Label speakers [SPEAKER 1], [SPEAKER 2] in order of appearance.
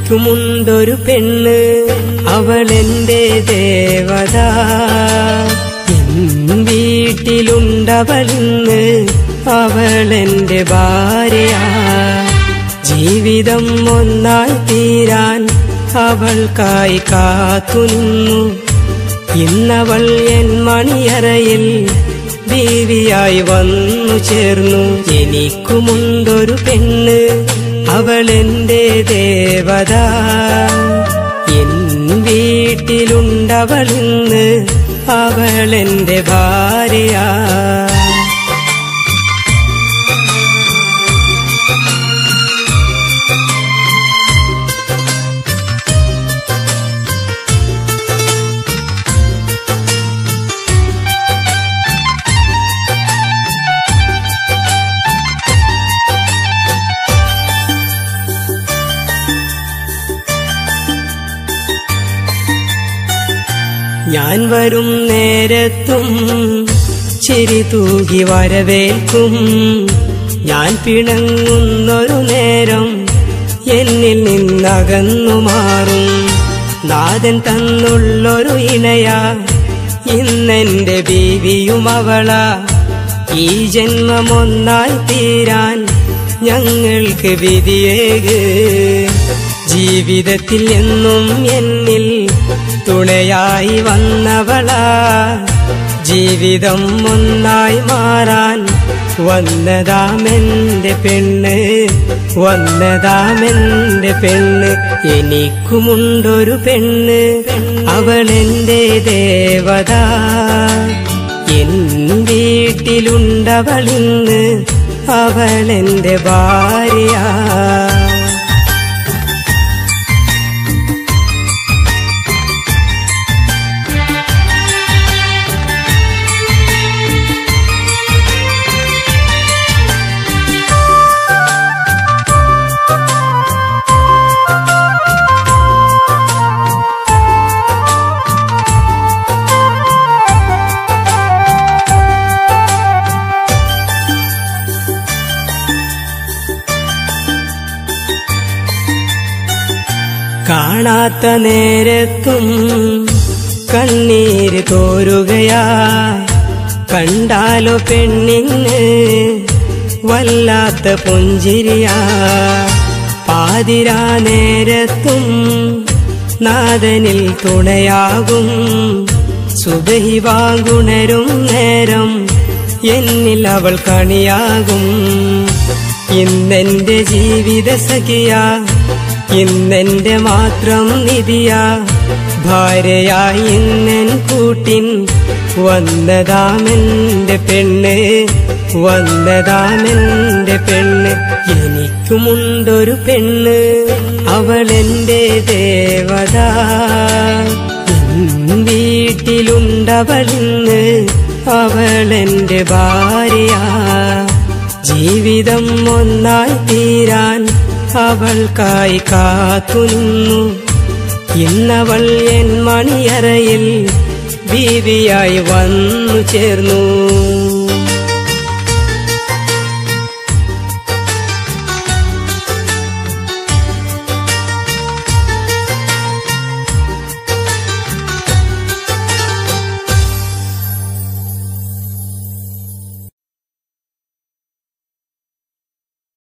[SPEAKER 1] എനിക്കുമുണ്ടൊരു പെണ്ണ്, അവളെന്റെ ദേവത. എൻ വീട്ടിലുണ്ടവളിന്ന്, അവളെന്റെ ഭാര്യ. ജീവിതം ഒന്നായി തീരാൻ അവൾക്കായി കാത്തുനിന്നു. ഇന്നവൾ എൻ മണിയറയിൽ ബീവിയായി വന്നു ചേർന്നു. എനിക്കുമുണ്ടൊരു പെണ്ണ്, അവളെന്റെ ദേവത. എൻ വീട്ടിലുണ്ടവളിന്ന്, അവളെന്റെ ഭാര്യ. ഞാൻ വരും നേരത്തും ചിരി തൂകി വരവേൽക്കും. ഞാൻ പിണങ്ങുന്നൊരു നേരം എന്നിൽ നിന്നകന്നു മാറും. നാഥൻ തന്നുള്ളൊരു ഇണയാ ഇന്നെന്റെ ബീവിയും അവളാ. ഈ ജന്മമൊന്നായി തീരാൻ ഞങ്ങൾക്ക് വിധിയേക്. ജീവിതത്തിൽ എന്നും എന്നിൽ തുണയായി വന്നവളാ. ജീവിതം ഒന്നായി മാറാൻ വന്നതാമെന്റെ പെണ്ണ്, വന്നതാമെന്റെ പെണ്ണ്. എനിക്കുമുണ്ടൊരു പെണ്ണ്, അവളെന്റെ ദേവത. എൻ വീട്ടിലുണ്ടവളിന്ന്, അവളെന്റെ ഭാര്യ. കാണാത്ത നേരത്തും കണ്ണീര് തോരുകയാ. കണ്ടാലോ പെണ്ണിന് വല്ലാത്ത പുഞ്ചിരിയാ. പാതിരാ നേരത്തും നാഥനിൽ തുണയാകും. സുബഹി വാങ്ങുണരും നേരം എന്നിൽ അവൾ കണിയാകും. ഇന്നെന്റെ ജീവിത സഖിയാ, ഇന്നെന്റെ മാത്രം നിധിയാ. ഭാര്യയായി ഇന്നെൻ കൂട്ടിൻ വന്നതാമെന്റെ പെണ്ണ്, വന്നതാമെന്റെ പെണ്ണ്. എനിക്കുമുണ്ടൊരു പെണ്ണ്, അവളെന്റെ ദേവത. എൻ വീട്ടിലുണ്ടവളിന്ന്, അവളെന്റെ ഭാര്യ. ജീവിതം ഒന്നായി തീരാൻ അവൾക്കായി കാത്തുനിന്നു. ഇന്നവൾ എൻ മണിയറയിൽ ബീവിയായി വന്നു ചേർന്നു.